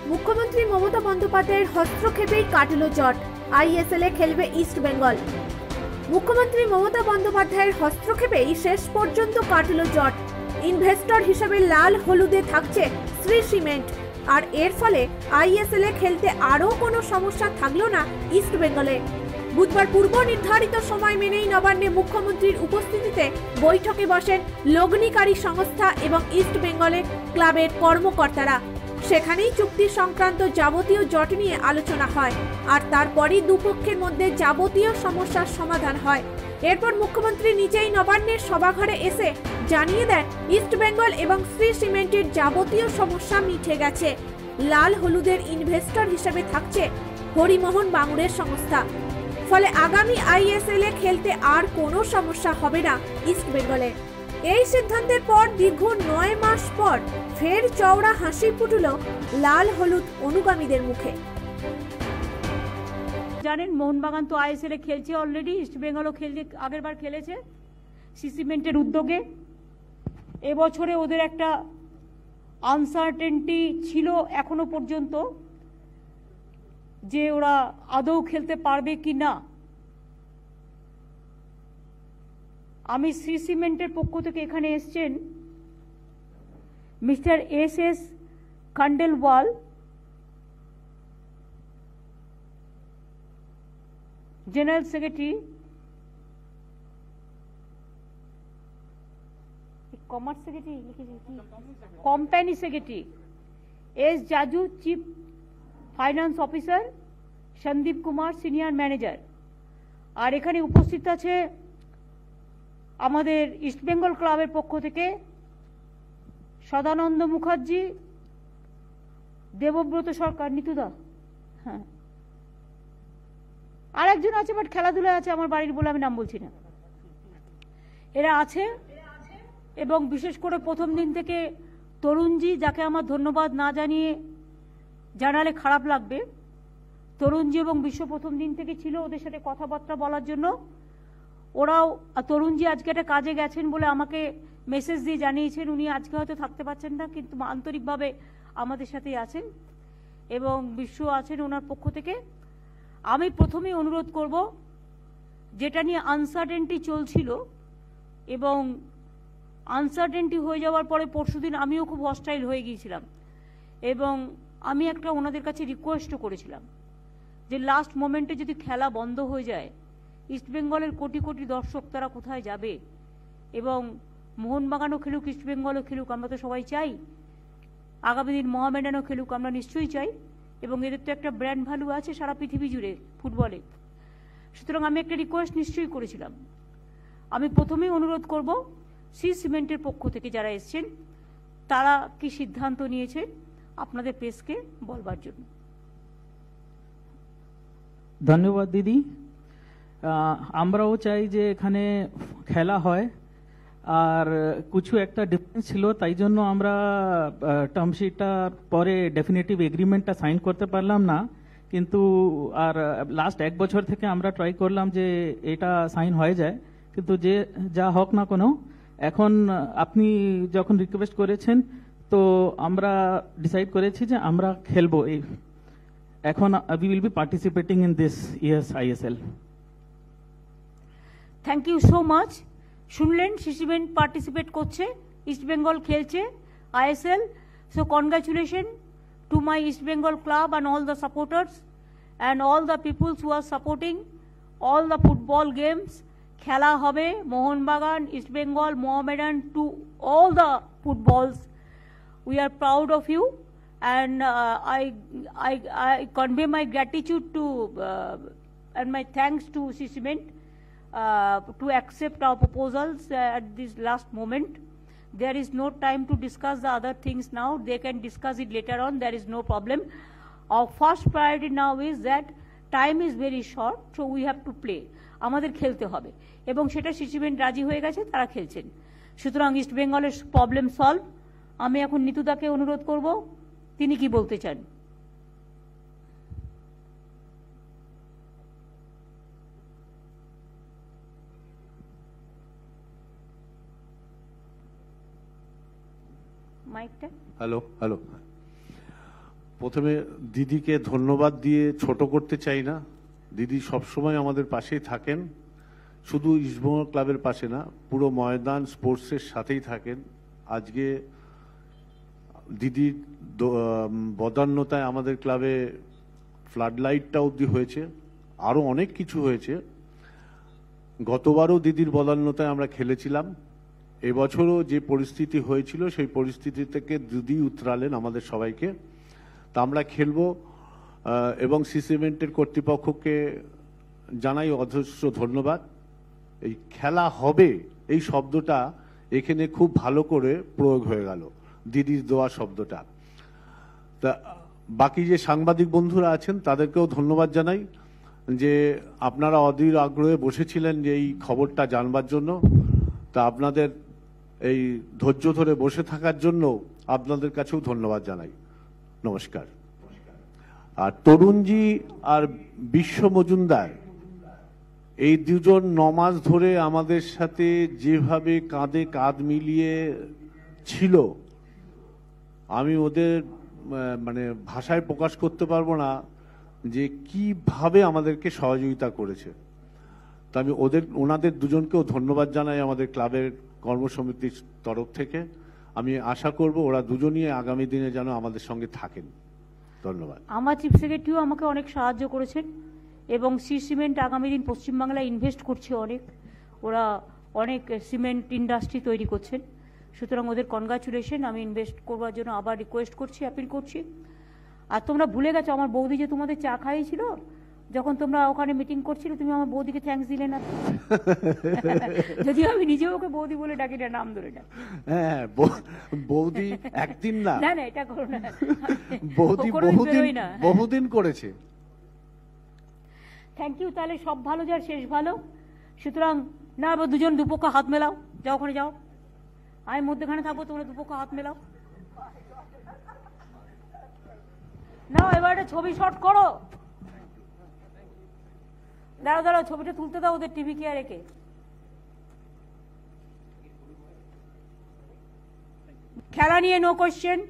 মুখ্যমন্ত্রী মমতা বন্দ্যোপাধ্যায়ের হস্তক্ষেপেই কাটল জট। আইএসএল এ খেলবে ইস্ট বেঙ্গল। মুখ্যমন্ত্রী মমতা বন্দ্যোপাধ্যায়ের হস্তক্ষেপেই শেষ পর্যন্ত কাটল জট। ইনভেস্টর হিসেবে লাল হলুদে থাকছে শ্রী সিমেন্ট, আর এর ফলে আইএসএল এ খেলতে আরও কোনো সমস্যা থাকলো না ইস্ট বেঙ্গলে। বুধবার পূর্ব নির্ধারিত সময় মেনেই নবান্নে মুখ্যমন্ত্রীর উপস্থিতিতে বৈঠকে বসেন লগ্নিকারী সংস্থা এবং ইস্ট বেঙ্গলে ক্লাবের কর্মকর্তারা। সেখানেই চুক্তি সংক্রান্ত যাবতীয় জট নিয়ে আলোচনা হয়, আর তারপরই দুপক্ষের মধ্যে যাবতীয় সমস্যার সমাধান হয়। এরপর মুখ্যমন্ত্রী নিজেই নবান্নের সভাঘরে এসে জানিয়ে দেন ইস্ট বেঙ্গল এবং শ্রী সিমেন্টের যাবতীয় সমস্যা মিটে গেছে। লাল হলুদের ইনভেস্টর হিসেবে থাকছে হরিমোহন বাঙুরের সংস্থা। ফলে আগামী আইএসএল এ খেলতে আর কোনো সমস্যা হবে না ইস্ট বেঙ্গলে। এই সিদ্ধান্তের পর দীর্ঘ 9 মাস পর ফের চওড়া হাসি ফুটল লাল হলুদ অনুগামীদের মুখে। জানেন, মোহনবাগান তো আইএসএল এ খেলছে অলরেডি, ইস্ট বেঙ্গলও খেলছে, আগের বার খেলেছে সিমেন্টের উদ্যোগে। এবছরে ওদের একটা আনসার্টেনটি ছিল এখনো পর্যন্ত যে ওরা আদৌ খেলতে পারবে কি না। আমি শ্রী সিমেন্টের পক্ষ থেকে এখানে এসছেন mister S Khandelwal, general secretary, commerce secretary, company secretary, S Jaju chief finance officer, Sandeep Kumar senior manager. আর এখানে উপস্থিত আছে আমাদের ইস্ট বেঙ্গল ক্লাবের পক্ষ থেকে সদানন্দ মুখার্জি, দেবব্রত সরকার, নিতুদা, হ্যাঁ, আর একজন আছে বাট খেলাধুলায় আছে, আমার বাড়ির বলে আমি নাম বলছি না। এরা আছে এবং বিশেষ করে প্রথম দিন থেকে তরুণজি, যাকে আমার ধন্যবাদ না জানালে খারাপ লাগবে, তরুণজি এবং বিশ্ব প্রথম দিন থেকে ছিল ওদের সাথে কথাবার্তা বলার জন্য। ওরাও, তরুণজি আজকে একটা কাজে গেছেন বলে আমাকে মেসেজ দিয়ে জানিয়েছেন উনি আজকে হয়তো থাকতে পারছেন না, কিন্তু আন্তরিকভাবে আমাদের সাথেই আছেন এবং বিশ্ব আছেন ওনার পক্ষ থেকে। আমি প্রথমেই অনুরোধ করব, যেটা নিয়ে আনসার্টেনটি চলছিল এবং আনসার্টেনটি হয়ে যাওয়ার পরে পরশুদিন আমিও খুব হস্টাইল হয়ে গিয়েছিলাম এবং আমি একটা ওনাদের কাছে রিকোয়েস্টও করেছিলাম যে লাস্ট মোমেন্টে যদি খেলা বন্ধ হয়ে যায়, ইস্টবেঙ্গলের কোটি কোটি দর্শক তারা কোথায় যাবে? এবং মোহনবাগানও খেলুক, ইস্টবেঙ্গলও খেলুক, আমরা তো সবাই চাই। আগামী দিন মোহামেডানও খেলুক, আমরা নিশ্চয়ই চাই। এবং এদের তো একটা ব্র্যান্ড ভ্যালু আছে সারা পৃথিবী জুড়ে ফুটবলে। সুতরাং আমি একটা রিকোয়েস্ট নিশ্চয়ই করেছিলাম। আমি প্রথমেই অনুরোধ করব শ্রী সিমেন্টের পক্ষ থেকে যারা এসছেন তারা কি সিদ্ধান্ত নিয়েছে আপনাদের প্রেসকে বলবার জন্য। ধন্যবাদ দিদি। আমরাও চাই যে এখানে খেলা হয়, আর কিছু একটা ডিফারেন্স ছিল, তাই জন্য আমরা টার্মশিটটা পরে ডেফিনেটিভ এগ্রিমেন্টটা সাইন করতে পারলাম না। কিন্তু আর লাস্ট 1 বছর থেকে আমরা ট্রাই করলাম যে এটা সাইন হয়ে যায়, কিন্তু যে যা হোক না কোনো, এখন আপনি যখন রিকোয়েস্ট করেছেন তো আমরা ডিসাইড করেছি যে আমরা খেলবো। এখন we will be participating in this year's ISL. Thank you so much. শুনলেন, সিমেন্ট পার্টিসিপেট করছে, ইস্ট বেঙ্গল খেলছে ISL। So congratulation to my East Bengal club and all the supporters and all the peoples who are supporting all the football games. খেলা হবে Mohun Bagan, East Bengal, Mohammedan, to all the footballs. We are proud of you, and I convey my gratitude to and my thanks to Cement to accept our proposals at this last moment. There is no time to discuss the other things now. They can discuss it later on. There is no problem. Our first priority now is that time is very short, so we have to play. আমাদের খেলতে হবে এবং সেটা cement রাজি হয়ে গেছে, তারা খেলছেন। সুতরাং ইস্ট বেঙ্গলের প্রবলেম সলভ। আমি এখন নিতুদাকে অনুরোধ করব, তিনি কি বলতে চান। মাইকটা। হ্যালো হ্যালো প্রথমে দিদিকে ধন্যবাদ দিয়ে ছোট করতে চাই না। দিদি সবসময় আমাদের পাশেই থাকেন, শুধু ইস্টবেঙ্গল ক্লাবের পাশে না, পুরো ময়দান স্পোর্টসের সাথেই থাকেন। আজকে দিদির বদান্যতায় আমাদের ক্লাবে ফ্লাড লাইটটা অবধি হয়েছে, আরও অনেক কিছু হয়েছে। গতবারও দিদির বদান্যতায় আমরা খেলেছিলাম, এবছরও যে পরিস্থিতি হয়েছিল সেই পরিস্থিতি থেকে দিদি উতরালেন আমাদের সবাইকে। তা আমরা খেলবো এবং সিমেন্টের কর্তৃপক্ষকে জানাই অজস্র ধন্যবাদ। এই খেলা হবে এই শব্দটা এখানে খুব ভালো করে প্রয়োগ হয়ে গেল, দিদির দেওয়া শব্দটা। তা বাকি যে সাংবাদিক বন্ধুরা আছেন তাদেরকেও ধন্যবাদ জানাই যে আপনারা অধীর আগ্রহে বসেছিলেন যে এই খবরটা জানবার জন্য। তা আপনাদের এই ধৈর্য ধরে বসে থাকার জন্য আপনাদের কাছেও ধন্যবাদ জানাই। নমস্কার। আর তরুণজি আর বিশ্ব মজুমদার এই দুজন 9 মাস ধরে আমাদের সাথে যেভাবে কাঁধে কাঁধ মিলিয়ে ছিল, আমি ওদের মানে ভাষায় প্রকাশ করতে পারবো না যে কিভাবে আমাদেরকে সহযোগিতা করেছে। তো আমি ওনাদের দুজনকেও ধন্যবাদ জানাই আমাদের ক্লাবের কর্মসমিতির তরফ থেকে। আমি আশা করব ওরা দুজনই আগামী দিনে যেন আমাদের সঙ্গে থাকেন। ধন্যবাদ। আমার চিফ সেক্রেটারিও আমাকে অনেক সাহায্য করেছেন এবং সিমেন্ট আগামী দিন পশ্চিমবাংলায় ইনভেস্ট করছে অনেক, ওরা অনেক সিমেন্ট ইন্ডাস্ট্রি তৈরি করছেন। সুতরাং ওদের কনগ্রাচুলেশন। আমি ইনভেস্ট করবার জন্য আবার রিকোয়েস্ট করছি, অ্যাপিল করছি। আর তোমরা ভুলে গেছো আমার বৌদি যে তোমাদের চা খাইয়েছিল যখন তোমরা ওখানে মিটিং করছিলে, তুমি আমার বৌদিকে থ্যাঙ্কস দিলে না। যদিও আমি নিজেও ওকে বৌদি বলে ডাকি না, নাম ধরে ডাকি। হ্যাঁ, বৌদি একদিন না, না না এটা করো না, বৌদি বহুদিন করেছে। Thank you. তাহলে সব ভালো যার শেষ ভালো। সুতরাং না, এবার দুজন দুপক্ষ হাত মেলাও, যাও ওখানে যাও, আমি মধ্যখানে থাকবো, তোমরা দুপক্ষ হাত মেলাও। না এবার একটা ছবি শট করো। দাঁড়াও দাঁড়াও, ছবিটা তুলতে দাও ওদের টিভি কে রেখে। খেলা নিয়ে নো কোশ্চেন।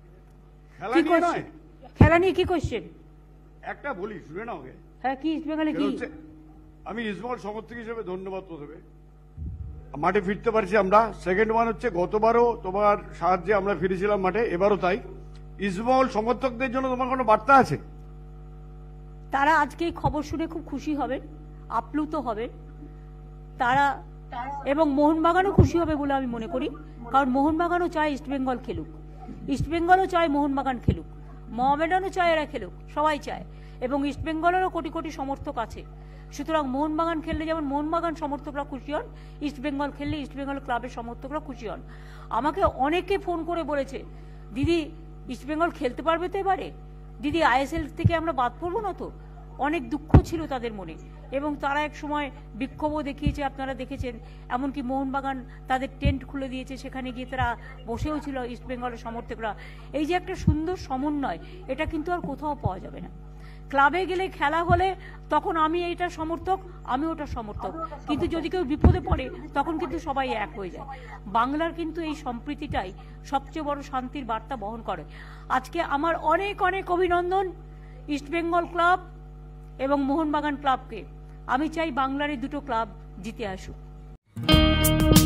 খেলা নিয়ে কি কোশ্চেন? একটা বলি, শুনে না ওকে। হ্যাঁ, কি ইস্টবেঙ্গলে কি? আমি ইস্টবেঙ্গল সমর্থক হিসেবে ধন্যবাদ প্রথমে, মাঠে ফিরতে পারছি আমরা। সেকেন্ড ওয়ান হচ্ছে গতবারও তোমার সাহায্যে আমরা ফিরেছিলাম মাঠে, এবারও তাই। ইস্টবেঙ্গল সমর্থকদের জন্য তোমার কোনো বার্তা আছে? তারা আজকে এই খবর শুনে খুব খুশি হবেন, আপ্লুত হবেন তারা, এবং মোহনবাগানও খুশি হবে বলে আমি মনে করি। কারণ মোহনবাগানও চায় ইস্টবেঙ্গল খেলুক, ইস্টবেঙ্গলও চায় মোহনবাগান খেলুক, মোহামেডানও চায় এরা খেলুক, সবাই চায়। এবং ইস্টবেঙ্গলেরও কোটি কোটি সমর্থক আছে। সুতরাং মোহনবাগান খেললে যেমন মোহনবাগান সমর্থকরা খুশি হন, ইস্টবেঙ্গল খেললে ইস্টবেঙ্গল ক্লাবের সমর্থকরা খুশি হন। আমাকে অনেকে ফোন করে বলেছে, দিদি ইস্টবেঙ্গল খেলতে পারবে তো এবারে? দিদি আইএসএল থেকে আমরা বাদ পড়বো না তো? অনেক দুঃখ ছিল তাদের মনে এবং তারা এক সময় বিক্ষোভও দেখিয়েছে, আপনারা দেখেছেন। এমনকি মোহনবাগান তাদের টেন্ট খুলে দিয়েছে, সেখানে গিয়ে তারা বসেও ছিল ইস্টবেঙ্গলের সমর্থকরা। এই যে একটা সুন্দর সমন্বয়, এটা কিন্তু আর কোথাও পাওয়া যাবে না। ক্লাবে গেলে খেলা হলে তখন আমি এইটার সমর্থক, আমি ওটার সমর্থক, কিন্তু যদি কেউ বিপদে পড়ে তখন কিন্তু সবাই এক হয়ে যায়। বাংলার কিন্তু এই সম্প্রীতিটাই সবচেয়ে বড় শান্তির বার্তা বহন করে। আজকে আমার অনেক অনেক অভিনন্দন ইস্টবেঙ্গল ক্লাব এবং মোহনবাগান ক্লাবকে। আমি চাই বাংলার এই দুটো ক্লাব জিতে আসুক।